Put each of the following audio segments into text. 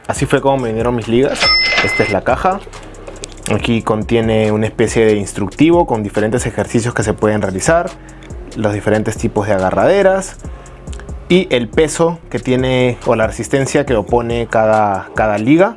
así fue como me vinieron mis ligas. Esta es la caja. Aquí contiene una especie de instructivo con diferentes ejercicios que se pueden realizar, los diferentes tipos de agarraderas y el peso que tiene o la resistencia que opone cada liga.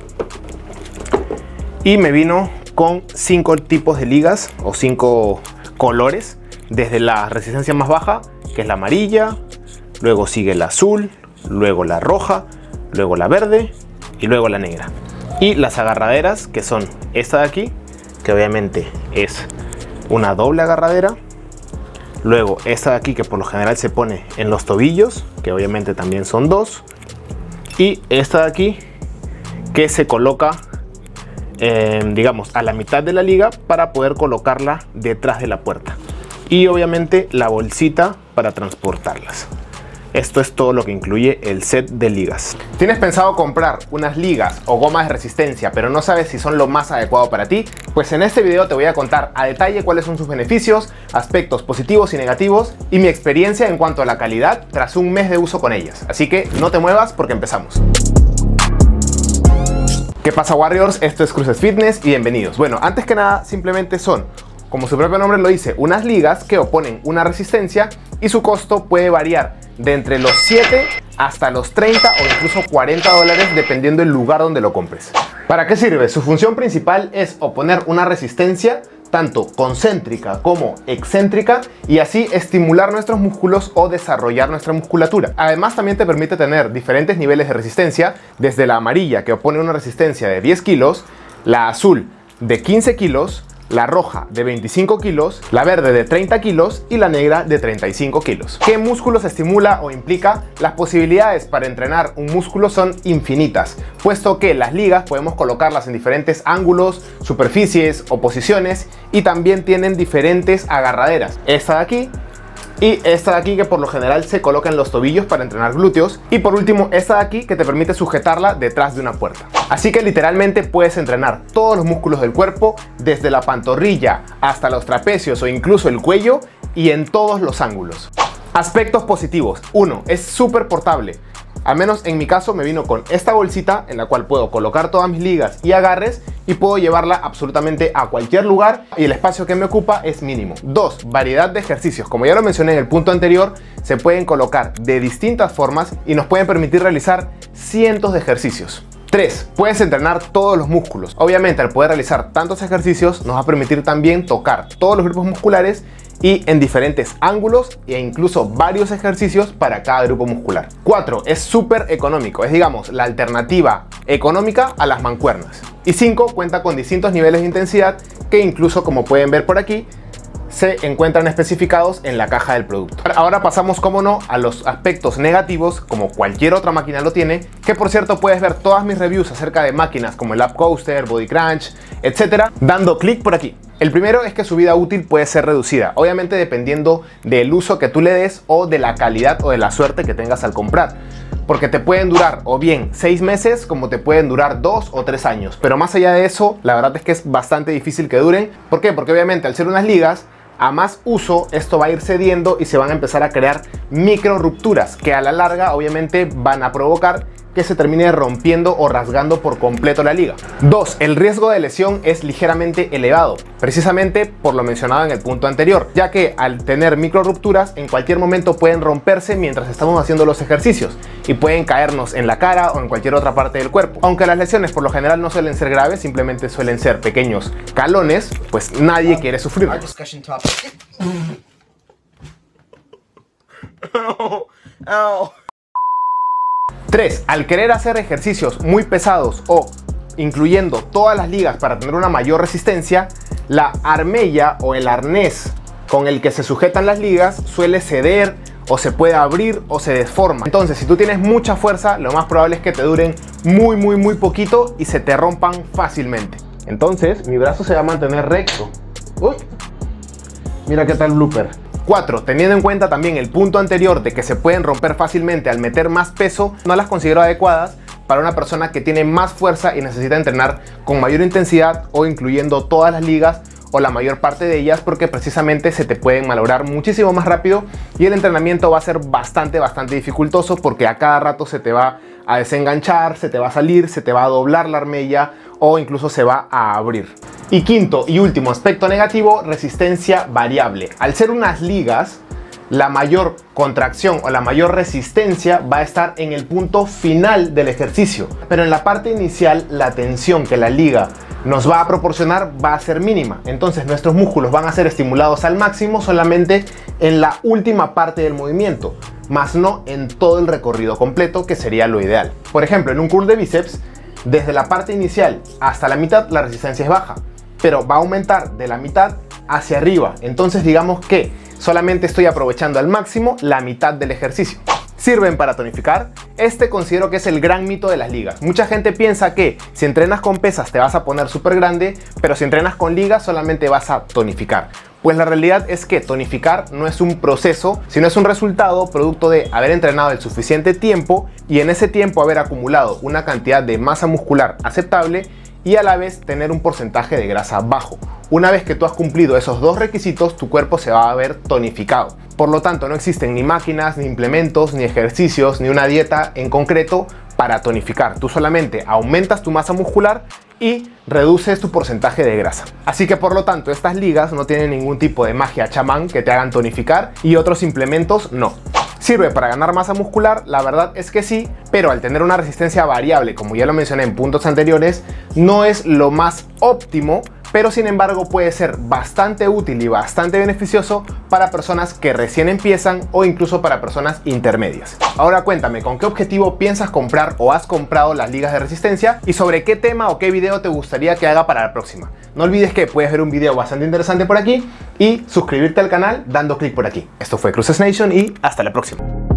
Y me vino con 5 tipos de ligas o 5 colores, desde la resistencia más baja, que es la amarilla, luego sigue la azul, luego la roja, luego la verde y luego la negra. Y las agarraderas, que son esta de aquí, que obviamente es una doble agarradera. Luego esta de aquí, que por lo general se pone en los tobillos, que obviamente también son 2. Y esta de aquí, que se coloca digamos a la mitad de la liga para poder colocarla detrás de la puerta. Y obviamente la bolsita para transportarlas. Esto es todo lo que incluye el set de ligas. ¿Tienes pensado comprar unas ligas o gomas de resistencia pero no sabes si son lo más adecuado para ti? Pues en este video te voy a contar a detalle cuáles son sus beneficios, aspectos positivos y negativos y mi experiencia en cuanto a la calidad tras un mes de uso con ellas. Así que no te muevas porque empezamos. ¿Qué pasa, Warriors? Esto es Cruces Fitness y bienvenidos. Bueno, antes que nada simplemente son, como su propio nombre lo dice, unas ligas que oponen una resistencia y su costo puede variar de entre los 7 hasta los 30 o incluso 40 dólares dependiendo del lugar donde lo compres. ¿Para qué sirve? Su función principal es oponer una resistencia tanto concéntrica como excéntrica y así estimular nuestros músculos o desarrollar nuestra musculatura. Además también te permite tener diferentes niveles de resistencia, desde la amarilla que opone una resistencia de 10 kilos, la azul de 15 kilos, la roja de 25 kilos, la verde de 30 kilos y la negra de 35 kilos. ¿Qué músculos estimula o implica? Las posibilidades para entrenar un músculo son infinitas, puesto que las ligas podemos colocarlas en diferentes ángulos, superficies o posiciones y también tienen diferentes agarraderas. Esta de aquí y esta de aquí, que por lo general se coloca en los tobillos para entrenar glúteos, y por último esta de aquí, que te permite sujetarla detrás de una puerta. Así que literalmente puedes entrenar todos los músculos del cuerpo, desde la pantorrilla hasta los trapecios o incluso el cuello, y en todos los ángulos. Aspectos positivos. 1. Es súper portable. Al menos en mi caso me vino con esta bolsita en la cual puedo colocar todas mis ligas y agarres y puedo llevarla absolutamente a cualquier lugar y el espacio que me ocupa es mínimo. 2. Variedad de ejercicios. Como ya lo mencioné en el punto anterior, se pueden colocar de distintas formas y nos pueden permitir realizar cientos de ejercicios. 3. Puedes entrenar todos los músculos. Obviamente al poder realizar tantos ejercicios nos va a permitir también tocar todos los grupos musculares y en diferentes ángulos e incluso varios ejercicios para cada grupo muscular. 4. Es súper económico, es digamos la alternativa económica a las mancuernas. Y 5. Cuenta con distintos niveles de intensidad que incluso, como pueden ver por aquí, se encuentran especificados en la caja del producto. Ahora pasamos, como no, a los aspectos negativos, como cualquier otra máquina lo tiene, que por cierto puedes ver todas mis reviews acerca de máquinas como el Up Coaster, Body Crunch, etcétera, dando clic por aquí. El primero es que su vida útil puede ser reducida, obviamente dependiendo del uso que tú le des o de la calidad o de la suerte que tengas al comprar. Porque te pueden durar o bien 6 meses como te pueden durar 2 o 3 años. Pero más allá de eso, la verdad es que es bastante difícil que duren. ¿Por qué? Porque obviamente al ser unas ligas, a más uso esto va a ir cediendo y se van a empezar a crear micro rupturas que a la larga obviamente van a provocar que se termine rompiendo o rasgando por completo la liga. 2. El riesgo de lesión es ligeramente elevado, precisamente por lo mencionado en el punto anterior, ya que al tener micro rupturas en cualquier momento pueden romperse mientras estamos haciendo los ejercicios y pueden caernos en la cara o en cualquier otra parte del cuerpo. Aunque las lesiones por lo general no suelen ser graves, simplemente suelen ser pequeños calones, pues nadie quiere sufrir. 3. Al querer hacer ejercicios muy pesados o incluyendo todas las ligas para tener una mayor resistencia, la armella o el arnés con el que se sujetan las ligas suele ceder o se puede abrir o se deforma. Entonces, si tú tienes mucha fuerza, lo más probable es que te duren muy poquito y se te rompan fácilmente. Entonces, mi brazo se va a mantener recto. Uy, mira qué tal blooper. 4. Teniendo en cuenta también el punto anterior de que se pueden romper fácilmente al meter más peso, no las considero adecuadas para una persona que tiene más fuerza y necesita entrenar con mayor intensidad o incluyendo todas las ligas o la mayor parte de ellas, porque precisamente se te pueden malograr muchísimo más rápido y el entrenamiento va a ser bastante dificultoso, porque a cada rato se te va a desenganchar, se te va a salir, se te va a doblar la armella o incluso se va a abrir. Y quinto y último aspecto negativo, resistencia variable. Al ser unas ligas, la mayor contracción o la mayor resistencia va a estar en el punto final del ejercicio, pero en la parte inicial la tensión que la liga nos va a proporcionar va a ser mínima. Entonces nuestros músculos van a ser estimulados al máximo solamente en la última parte del movimiento, más no en todo el recorrido completo, que sería lo ideal. Por ejemplo, en un curl de bíceps, desde la parte inicial hasta la mitad la resistencia es baja, pero va a aumentar de la mitad hacia arriba. Entonces digamos que solamente estoy aprovechando al máximo la mitad del ejercicio. ¿Sirven para tonificar? Este considero que es el gran mito de las ligas. Mucha gente piensa que si entrenas con pesas te vas a poner súper grande, pero si entrenas con ligas solamente vas a tonificar. Pues la realidad es que tonificar no es un proceso, sino es un resultado producto de haber entrenado el suficiente tiempo y en ese tiempo haber acumulado una cantidad de masa muscular aceptable y a la vez tener un porcentaje de grasa bajo. Una vez que tú has cumplido esos dos requisitos, tu cuerpo se va a ver tonificado. Por lo tanto, no existen ni máquinas, ni implementos, ni ejercicios, ni una dieta en concreto para tonificar. Tú solamente aumentas tu masa muscular y reduces tu porcentaje de grasa. Así que por lo tanto, estas ligas no tienen ningún tipo de magia chamán que te hagan tonificar y otros implementos no. ¿Sirve para ganar masa muscular? La verdad es que sí, pero al tener una resistencia variable, como ya lo mencioné en puntos anteriores, no es lo más óptimo, pero sin embargo puede ser bastante útil y bastante beneficioso para personas que recién empiezan o incluso para personas intermedias. Ahora cuéntame, ¿con qué objetivo piensas comprar o has comprado las ligas de resistencia? Y sobre qué tema o qué video te gustaría que haga para la próxima. No olvides que puedes ver un video bastante interesante por aquí y suscribirte al canal dando clic por aquí. Esto fue Cruces Nation y hasta la próxima.